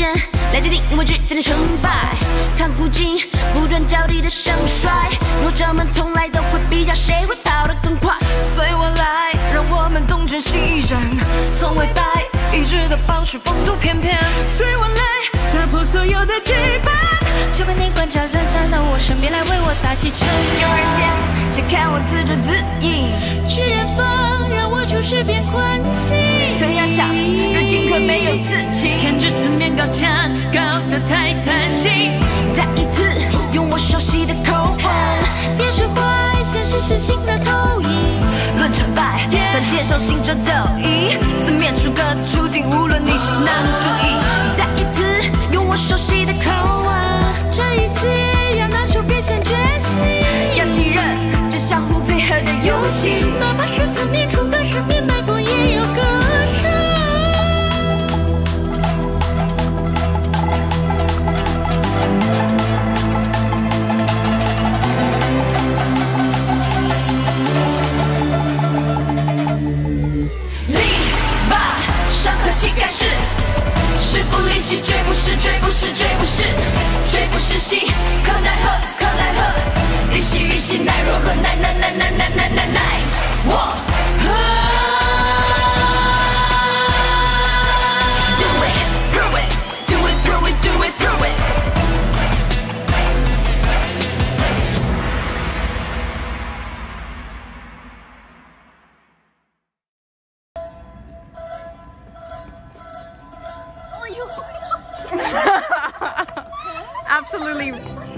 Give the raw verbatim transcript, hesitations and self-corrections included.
间来决定我之间的成败。看古今，不断交替的盛衰，弱者们从来都会比较谁会跑得更快。 随我来，让我们东征西战，从未败，一直都保持风度翩翩。 随我来，打破所有的羁绊。 就被你观察站站到我身边来为我打气撑有人家，却看我自作自饮。 去远方，让我处事变宽心。 曾要想，如今可没有自信。 看着四面高墙，高得太贪心。 再一次用我熟悉的口吻， 别学坏，现实是新的投影。 论成败，分接受心中斗争，四面楚歌的处境，无论你是哪种主义。再一次用我熟悉的口吻， 这一次要拿出别先决心。 要信任这相互配合的游戏， 哪怕是四面楚歌，十面埋伏也有歌声。 气盖世，势不离席，追不是，追不是，追不是，追不是戏，可奈何，可奈何，欲喜欲喜，奈若何，奈奈奈奈奈奈奈奈我何 ？Do it, prove it, do it, prove it, do it, prove it. ，absolutely